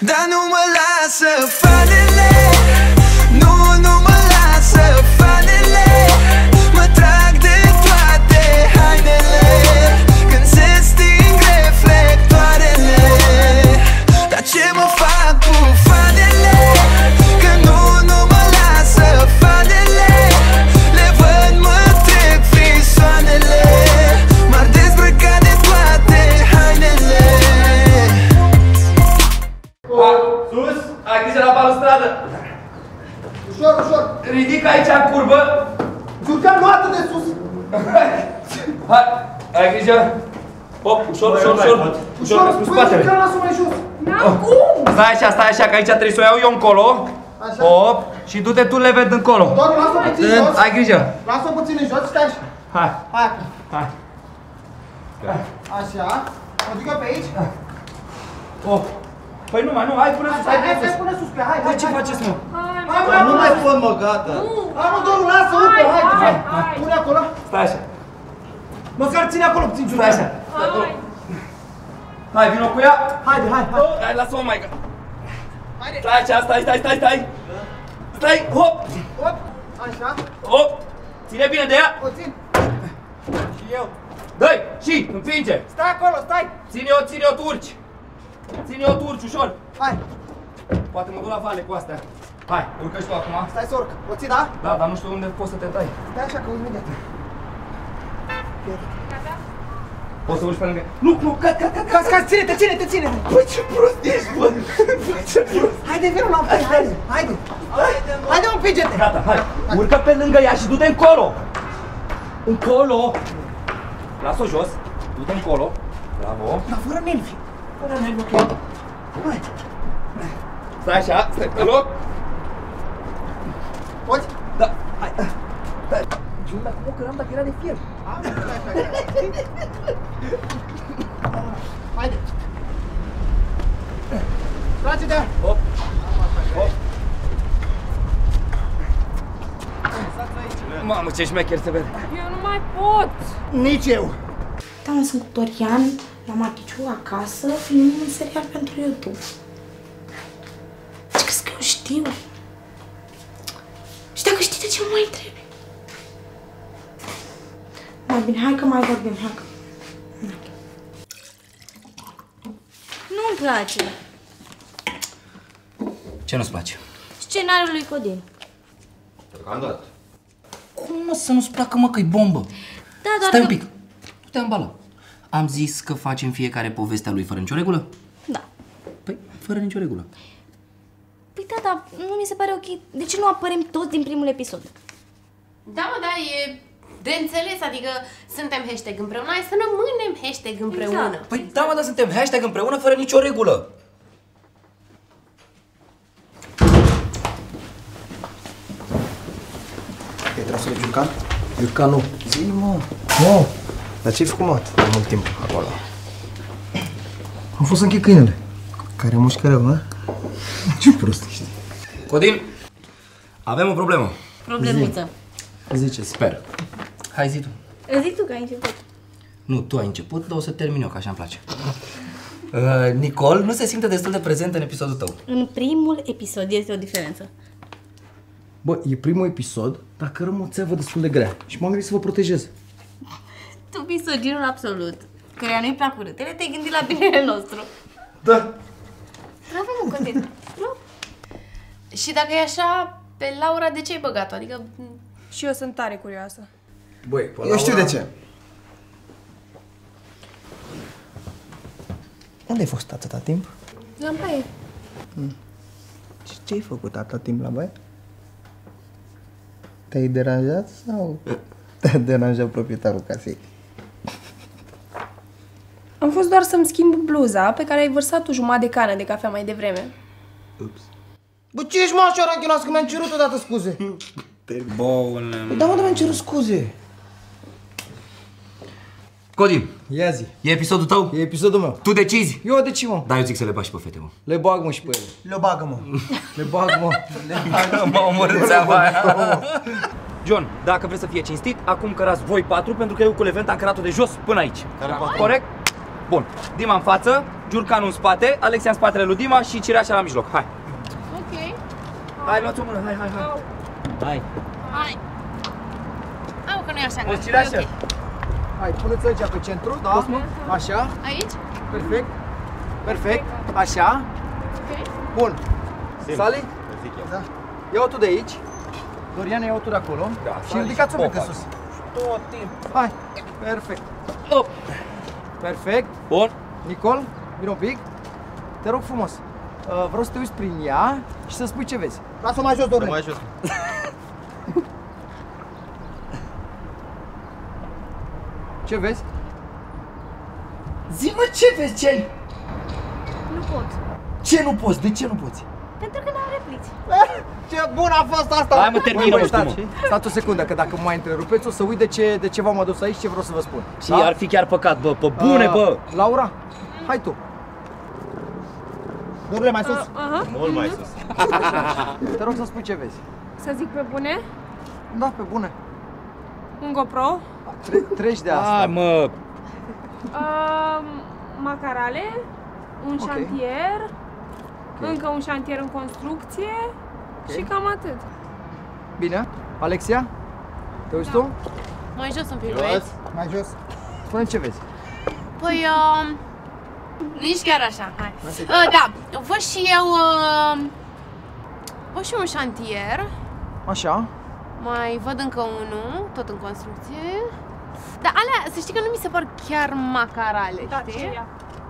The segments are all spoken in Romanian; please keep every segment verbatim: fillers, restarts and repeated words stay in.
Dar nu mă lasă fanele, nu, nu mă lasă fanele. Mă trag de toate hainele când se sting reflectoarele. Dar ce mă fac cu fanele, că nu, nu mă lasă fanele. Le văd, mă trec frisoanele, m-ar dezbrăca de toate hainele. Sus, ai grijă la balustradă. Ușor, ușor. Ridic aici în curbă. Giurcan, nu atât de sus. Hai, ai grijă. Hop, ușor, ușor, ușor. Ușor, că spun spatele. Giurcan, lasă mai jos. N-am cum! Stai așa, stai așa, că aici trebuie să o iau eu încolo. Așa. Hop, și du-te tu leved încolo. Doar lasă-o puțin jos. Ai grijă. Lasă-o puțin în jos, stai așa. Hai, Hai acum. hai. Așa. O duc eu pe aici. Hop. Păi nu mai, nu, hai pune sus, Hai, hai hai, pune hai, sus. pune sus pe, hai, Păi hai, ce hai. faceți, mă? Hai, hai, Nu mai pot, mă, gata. Hai, mă, Doru, lasă, uite, hai, hai, hai. hai. Pune acolo. Stai așa. Măcar ține acolo puțin, Stai Giurcan. așa. Hai! Hai, vino cu ea. Haide, hai, hai. Hai, lasă-mă, maică. Stai așa, stai, stai, stai, stai. Stai, hop, Hop, așa. hop. Ține bine de ea. O țin. Și eu. Dă-i, și, împinge. Stai acolo, stai. Ține-o, ține-o tu urci. Ține-o tu urci, ușor. Hai, Poate mă duc la vale cu astea. Hai, urcă și tu acum. stai să urc. O ții, da? Da, dar nu știu unde poți să te tai. Stai așa, că imediat. Poți să urci pe lângă. Nu, nu, cad, cad, cad, Ca, ca, ține-te, ține-te, ține-te. Băi, ce prost ești, bă. Băi, ce prost. Haide, vină la mine, haide, haide. Haide, mă, împinge-te. Gata, hai. Urcă pe lângă ea și du-te încolo. Încolo. Las-o jos. Du-te încolo. Bravo. Dar fără nervi. Fără nervi, ok. Hai. Stai așa, stai pe loc. Poți? Da, hai. Stai. Giul, dar cum o căram dacă era de fier? Haide. Trage-te. Hop. Hop. Mamă, ce șmecher se vede. Eu nu mai pot! Nici eu. Da, mă, sunt cu Dorian la Maticiu acasă, filmăm un serial pentru YouTube. Ce crezi că eu știu? Și dacă știi, de ce mă mai întrebi? Mai bine, hai că mai vorbim, hai că... Nu-mi place. Ce nu-ți place? Scenariul lui Codin. Deocamdată. Cum mă să nu-ți placă, mă, că-i bombă? Da, doar Stai că... un pic. Nu te ambala. Am zis că facem fiecare povestea lui fără nicio regulă? Da. Păi, fără nicio regulă. Păi da, dar nu mi se pare ok. De ce nu apărem toți din primul episod? Da, mă, da, e de înțeles, adică suntem hashtag împreună, hai să rămânem hashtag împreună. Exact. Păi da, mă, dar suntem hashtag împreună fără nicio regulă. E trasul de Giurcan? Giurcan, nu. Zi, mă. Nu. Dar ce-ai făcut, mă, de mult timp acolo? Am fost să închid câinele. Care mușcă rău, nu? Ce prost ești. Codin, avem o problemă. Problemuță. Ziceți. Sper. Hai, zi tu. Zic tu că ai început. Nu, tu ai început, dar o să termin eu, că așa îmi place. Uh, Nicol nu se simte destul de prezent în episodul tău. În primul episod este o diferență. Bă, e primul episod, dar cărăm o țeavă destul de grea. Și m-am gândit să vă protejez. Tu, misoginul absolut, căreia nu-i plac urâtele, te-ai gândit la binele nostru. Da. Bravo, mă, Codin. Bravo. Și dacă e așa, pe Laura, de ce ai băgat-o? Adică... Și eu sunt tare curioasă. Băi, Eu știu de ce. Unde ai fost atâta timp? La baie. Și ce ai făcut atâta timp la baie? Te-ai deranjat sau te-a deranjat proprietarul casei? Am fost doar să-mi schimb bluza pe care ai vărsat o jumătate de cană de cafea mai devreme. Ups. Bă, ce ești, mă, așa ranchinoasă, că mi-am cerut odată scuze? Te boule. Da, mă, dar mi-am cerut scuze. Codin, Ia zi. e episodul tău? E episodul meu. Tu decizi? Eu de ce, mă? Da, eu zic să le bagi și pe fete, mă. Le bag, mă, și pe ele. Le bagă, mă. Le bag, mă. M-a omorât țeava aia. John, dacă vreți să fie cinstit, acum cărați voi patru, pentru că eu cu Levent am cărat-o de jos până aici. Care patru? Corect? Bun. Dima în față, Giurcanu în spate, Alexia în spatele lui Dima și Cireașa la mijloc. Hai. Ok. Hai, luați o mână, hai, hai, hai. Hai. Hai. Au, că nu e așa. Poți Cireașa? Ok. Hai, puneți aici pe centru, da? Așa. Aici? Perfect. Perfect. Așa. Ok. Bun. Sali? Da. Ia-o tu de aici. Dorian, ia-o tu de acolo. Da, și Sali ridicați-o și un pic în Popa. sus. Tot timpul. Hai. Perfect. Op. Perfect. Bun. Nicol, vino un pic. Te rog frumos. Uh, vreau să te uiți prin ea și să spui ce vezi. Lasă-o mai jos, Dorule. Mai jos. Ce vezi? Zi-mă ce vezi, ce ai? Nu pot. Ce nu poți? De ce nu poți? Pentru că n-am replici. Ce bun a fost asta! Hai mă, termină, mă, stați, știu, stați o secundă, că dacă mă mai întrerupeți, o să uit de ce, de ce v-am adus aici, ce vreau să vă spun. Și da? Ar fi chiar păcat, bă, pe bune, Uh, bă! Laura, hai tu. Dorule, mai sus. Aha. Mult mai sus. Te rog să spui ce vezi. Să zic pe bune? Da, pe bune. Un GoPro. Tre treci de asta. Hai, mă! Uh, macarale. Un Ok. șantier. Încă un șantier în construcție. Și cam atât. Bine. Alexia, te uiți tu? Mai jos un pic, băieți. Mai jos. Spune ce vezi. Păi, uh, nici chiar așa, hai. Uh, da, văd și eu, uh, văd și un șantier. Așa. Mai văd încă unul, tot în construcție. Dar alea, să știi că nu mi se par chiar macarale, Da, știi? ce ea?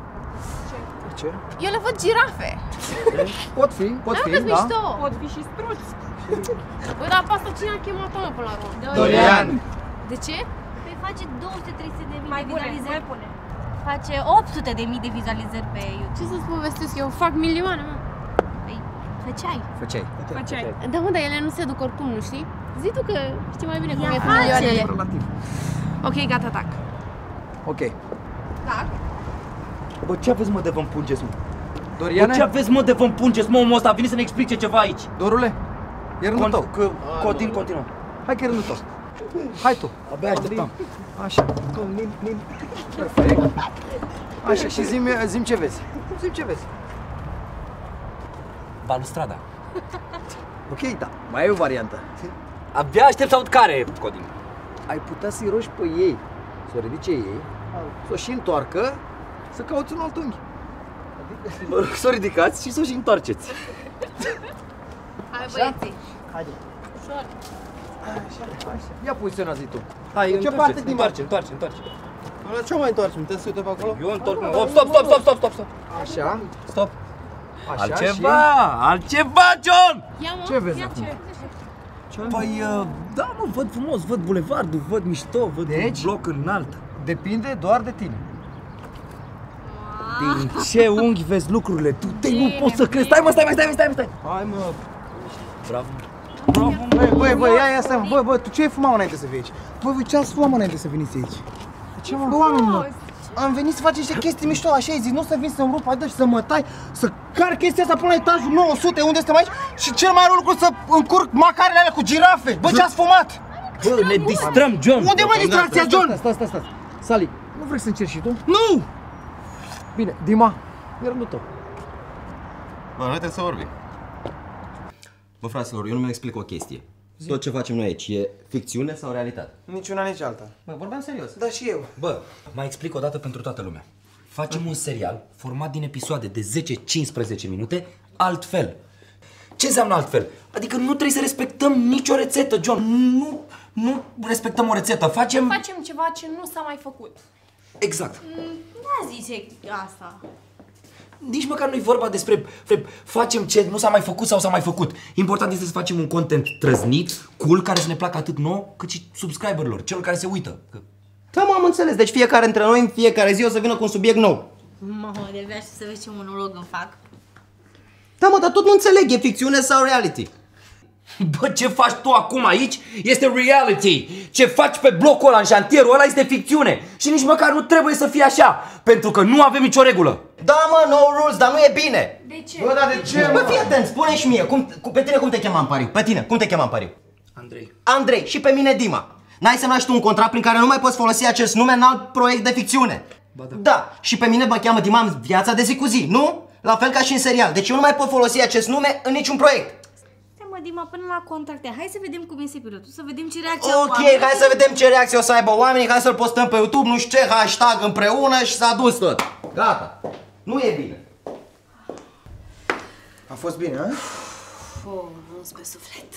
Ce? Eu le văd girafe. Pot fi, pot Da, fi, că-s da. mișto. Pot fi și struți. Băi, dar pe asta cine a chemat-o, mă, până la urmă? Dorian. De ce? Păi face două sute trei sute de mii Mai de bune, vizualizări. mai bune. Face opt sute de mii de vizualizări pe YouTube. Ce să-ți povestesc, eu fac milioane, mă. Păi, făceai. Făceai. Făceai. Da, mă, dar ele nu se duc oricum, nu știi? Zi tu că știi mai bine cum Ia e cu face. milioanele. Relativ. Ok, gata, tac. Ok. Tac. Bă, ce aveți, mă, de vă împungeți, mă? Bă, Doriane? ce aveți, mă, de vă împungeți, mă, omul ăsta? A venit să ne explice ceva aici. Dorule, e rândul tău. Că, continu, continuă. Hai că e rândul tău. Hai tu. Abia așteptam. Așa. Perfect. Așa, și zi-mi, zi-mi ce vezi. Zi-mi ce vezi. Balustrada. Ok, da. Mai ai o variantă. Abia aștept să aud care, Codin. Ai putea să-i rogi pe ei, să o ridice ei, să o și întoarcă, să cauți un alt unghi. Vă rog să o ridicați și să o și întoarceți. Hai, băieții. Haide. Ușor. Ia poziționează-i tu. Hai, Ce întoarce, parte din întoarce, întoarce, întoarce. La ce mai întoarcem? Te uite pe acolo? Eu întorc, mă. Stop, stop, stop, stop, stop, stop. Așa. Stop. Așa Altceva, altceva, John! Ia, mă. Și... Ce vezi acum? Păi, uh, da, mă, văd frumos, văd bulevardul, văd mișto, văd Deci? un bloc înalt. Depinde doar de tine. Din ce unghi vezi lucrurile? Tu te nu poți să crezi. Stai, mă, stai, mă, stai, mă, stai, mă, stai. Hai mă. Bravo. Bravo, Băi, băi, băi, ia, ia, stai, mă. Băi, băi, tu ce ai fumat înainte să vii aici? Băi, voi ce ați fumat înainte să veniți aici? Ce mă? Bă, oamenilor, am venit să faci niște chestii mișto, așa ai zis, nu să vin să-mi rup adă și să mă tai, să car chestia asta până la etajul nouă sute, unde suntem aici, și cel mai rău lucru să încurc macarele alea cu girafe. Bă, ce ați fumat? Bă, ne distrăm, John. Unde mă distracția, John? Stai, stai, stai. Sali, nu vrei să încerci și tu? Nu! Bine, Dima, e rândul tău. Bă, noi trebuie să vorbim. Bă, fraților, eu nu mi explic o chestie. Tot ce facem noi aici e ficțiune sau realitate? Nici una, nici alta. Bă, vorbeam serios. Da, și eu. Bă, mai explic o dată pentru toată lumea. Facem un serial format din episoade de zece cincisprezece minute, altfel. Ce înseamnă altfel? Adică nu trebuie să respectăm nicio rețetă, John. Nu, nu respectăm o rețetă. Facem... Facem ceva ce nu s-a mai făcut. Exact. N-a zis asta. Nici măcar nu-i vorba despre, despre facem ce nu s-a mai făcut sau s-a mai făcut. Important este să facem un content trăznit, cool, care să ne placă atât nouă, cât și subscriberilor, celor care se uită. Că... Da, mă, am înțeles. Deci fiecare dintre noi în fiecare zi o să vină cu un subiect nou. Mă, de vrea să vezi ce monolog îmi fac. Da, mă, dar tot nu înțeleg. E ficțiune sau reality? Bă, ce faci tu acum aici este reality. Ce faci pe blocul ăla, în șantierul ăla, este ficțiune. Și nici măcar nu trebuie să fie așa, pentru că nu avem nicio regulă. Da, mă, no rules, dar nu e bine. De ce? Bă, dar de ce, Bă, mă? fii atent, spune și mie, cum, cu, pe tine cum te chema în pariu? Pe tine, cum te chema în pariu? Andrei. Andrei și pe mine Dima. N-ai semnat și tu un contract prin care nu mai poți folosi acest nume în alt proiect de ficțiune. Ba da. Da, și pe mine mă cheamă Dima în viața de zi cu zi, nu? La fel ca și în serial. Deci eu nu mai pot folosi acest nume în niciun proiect. Stai mă, Dima, până la contracte. Hai să vedem cum este pilotul, să vedem ce reacție au Ok, oamenii. hai să vedem ce reacție o să aibă oamenii, hai să-l postăm pe YouTube, nu știu ce, hashtag împreună și s-a dus tot. Gata. Nu e bine. A fost bine, a? Oh, nu-s pe suflet.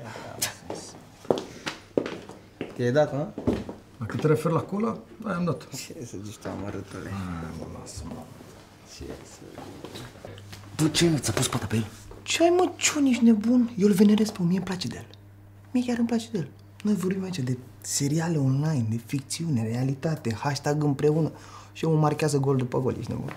Te-ai dat, a? La cât te referi la cola, aia am dat. Ce să zici tu, amărâtule? Lasă-mă. Ce să zici? Bă, ce nu ți-a pus pata pe el? Ce ai, mă, Ciun, ești nebun? Eu îl venerez pe mie, îmi place de el. Mie chiar îmi place de el. Noi vorbim aici de seriale online, de ficțiune, realitate, hashtag împreună. Și eu mă marchează gol după gol, ești nebun.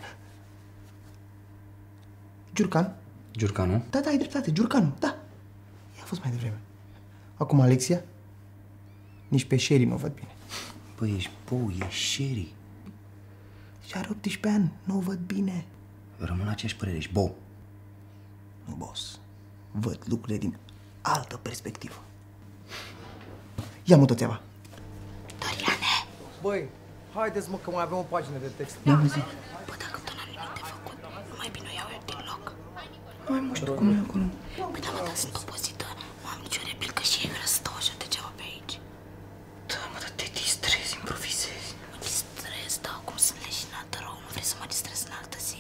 Giurcan? Giurcanu? Da, da, ai dreptate, Giurcanu, da. Ea a fost mai devreme. Acum Alexia? Nici pe Sherry nu o văd bine. Băi, ești bou, e Sherry. Și are optsprezece ani, nu o văd bine. Rămân aceeași părere, ești bou. Nu, boss. Văd lucrurile din altă perspectivă. Ia-mă tot țeava. Doriane! Băi, haideți mă că mai avem o pagină de text. Ia mă zi. Bă, dacă tot n-am nimic de făcut, mai bine o iau eu din loc. Mai mă știu cum e acolo. Păi da, mă, dar sunt obosită, nu am nicio replică și e răstă așa degeaba pe aici. Da, mă, dar te distrezi, improvizezi. Mă distrez, da, cum sunt leșinată rău, nu vrei să mă distrez în altă zi.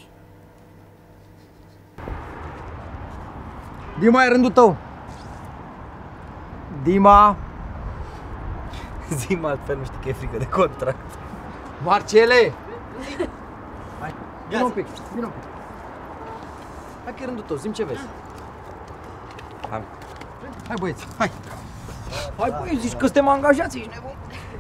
Dima, e rândul tău. Dima. Zi-mă altfel, nu știi că e frică de contract. Marcele! Hai, vină un pic, vină un pic. Hai că e rândul tău, zi-mi ce vezi. Hai. Hai băieți, hai. Hai băieți, zici că suntem angajați, ești nebun.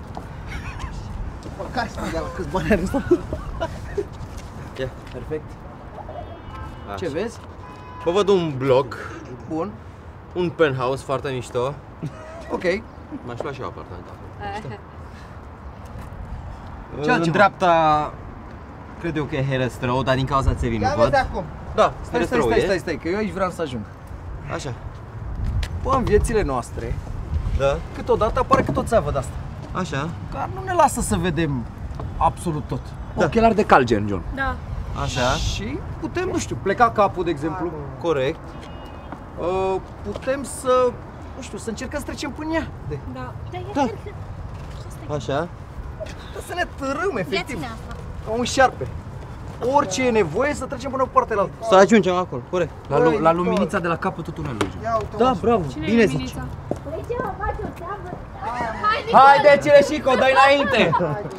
Care să mă dea la câți bani are ăsta? Ia, perfect. Ce vezi? Bă, văd un bloc, Bun. un penthouse foarte mișto. Ok. M-aș lua și eu apartament acolo. Ce În altceva? dreapta, cred eu că e Herăstrău, dar din cauza țevii nu văd. acum. Da, Stai, stai, Herăstrău stai, e. stai, stai, că eu aici vreau să ajung. Așa. Bă, în viețile noastre, Da, câteodată apare cât o țeavă de asta. așa, Care nu ne lasă să vedem absolut tot. Da. Ochelari de calgen, John. Da. așa, Și putem, nu știu, pleca capul, de exemplu. corect. Uh, putem să, nu știu, să încercăm să trecem până ea. De, Da. Da, Da. Așa. să ne târâm, efectiv, Ia-ține asta. ca un șarpe. Orice e nevoie să trecem până pe partea altă. Să ajungem acolo, corect. La, lu- la luminița de la capătul tunelului. Da, bravo, Cine bine e zici. luminița? Haide, Cireșico, dă-i înainte!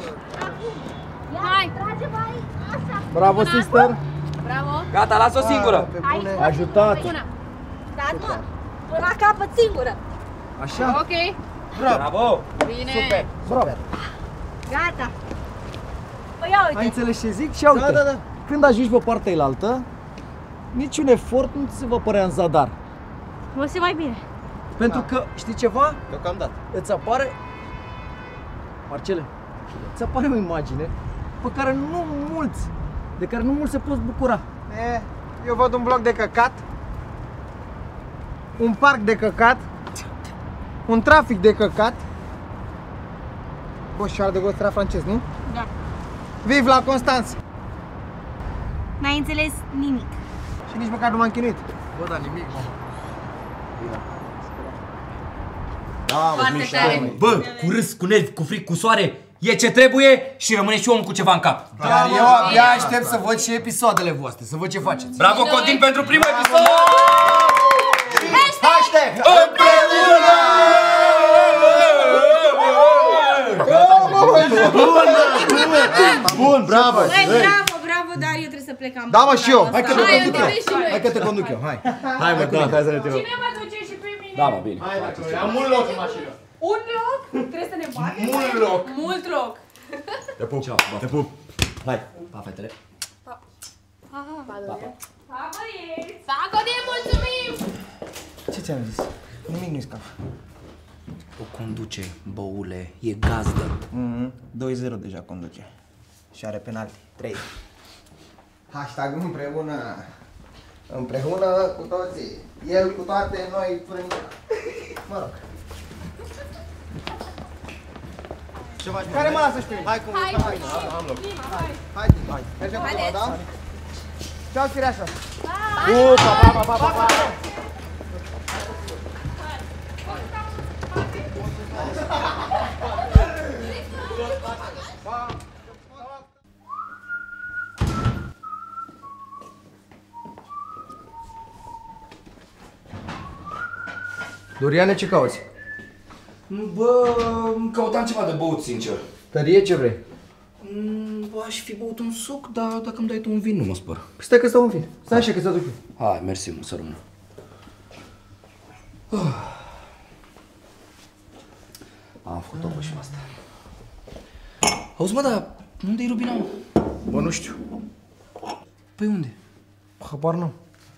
Hai! Bravo, sister! Bravo! Gata, las-o singură! Ajutat! Bună! Da, mă, până la capăt singură. Așa? Ok! Bravo! Bine! Super! Bravo! Gata. Păi ia Ai uite. înțeles ce zic? Și uite, Da, da, da. când ajungi pe partea elaltă, niciun efort nu ți se va părea în zadar. Mă simt mai bine. Pentru că, știi ceva? Deocamdată. Îți apare, Marcele, îți apare o imagine pe care nu mulți, de care nu mulți se pot bucura. E, eu văd un bloc de căcat, un parc de căcat, un trafic de căcat. Bă, și de gol francez, nu? Da. Vive la Constanța! N-ai înțeles nimic. Și nici măcar nu m-am chinuit. Bă, dar nimic, mă. Foarte tare! Bă, cu râs, cu nervi, cu fric, cu soare, e ce trebuie și rămâne și omul cu ceva în cap. Dar eu abia aștept să văd și episoadele voastre, să văd ce faceți. Bravo, Codin, pentru primul episod! Hashtag! Împreună! Bun, bravo! Băi, bravo, bravo, dar eu trebuie să plec. Am Da, mă, și eu. Hai că te Hai, conduc uite, eu. vezi și noi. Hai că te conduc eu, hai. Hai mă, da, hai să ne Cine mă duce și pe mine? Da, mă, bine. Am mult loc în mașină. Un loc? Trebuie să ne batem? Mult loc. Mult loc. Te pup, ceau, te pup. Hai, pa, fetele. Pa, băieți. Pa, Codin, mulțumim! Ce ți-am zis? Nimic nu-i scap. O conduce, băule, e gazdă. Mhm, doi zero deja conduce. Și are penalti, trei. Hashtag împreună. Împreună cu toții. El cu toate, noi fără nimic. Mă rog. Ce faci? Care mă lasă și pe mine? Hai, cum? Hai, hai, am loc. Hai, hai, hai. Mergem cu tine, da? Ceau, Fireașa. Upa, pa, pa, pa, pa, pa. Doriane, ce cauți? Bă, căutam ceva de băut, sincer. Tărie, ce vrei? Bă, aș fi băut un suc, dar dacă îmi dai tu un vin, nu mă spăr. Păi stai că stau un vin. Stai așa că să duc eu. Hai, mersi, mă, să rămână. Am făcut o și asta. Auzi, mă, dar unde-i Rubina, mă? Bă, nu știu. Păi unde? Habar n-am.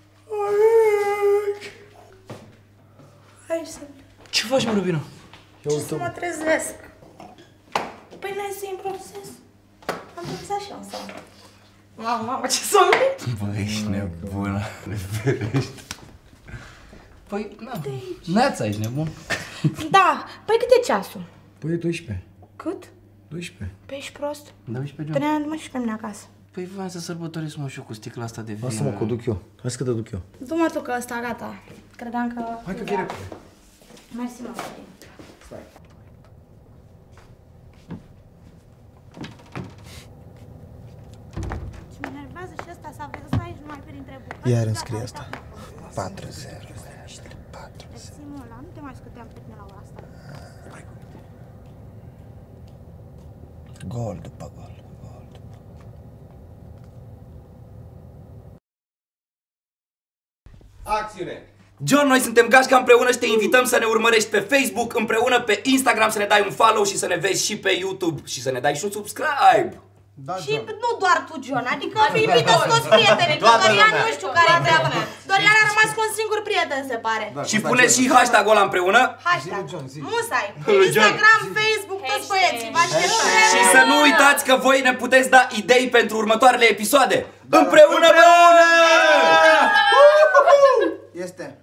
Hai să... Ce faci, mă, Rubina? Ce să mă trezesc? Păi n-ai să improvizez. Am trezit și am să... Mamă, mamă, ce somn! Bă, ești nebună, ne ferești. Păi, na, neața, ești nebun. Da, păi cât e ceasul? Păi e doisprezece. Cât? doisprezece. Păi ești prost? doisprezece, Te ne-am și pe mine acasă. Păi vreau să sărbătoresc, mă, și eu cu sticla asta de vin. Lasă-mă că o duc eu. Hai să te duc eu. Du-mă tu că ăsta gata. Credeam că... Hai că fie repede. Mersi, mă, Florin. Stai. Ce mă nervează și ăsta să aveți aici numai printre bucăți. Iar înscrie asta. patru zero. patru zero. Simula, nu te mai scuteam pe tine la ora asta. Gol după gol. Gol după. Acțiune! John, noi suntem Gașca împreună și te invităm să ne urmărești pe Facebook, împreună pe Instagram, să ne dai un follow și să ne vezi și pe YouTube și să ne dai și un subscribe. Da, Și nu doar tu, John, adică îi invită toți prietenii, că Dorian nu știu care e treaba. Dorian a rămas cu un singur prieten, se pare. Și puneți și hashtag-ul ăla împreună. Hashtag, musai, Instagram, Facebook, toți băieții, vă așteptăm. Și să nu uitați că voi ne puteți da idei pentru următoarele episoade. Împreună, împreună! Este.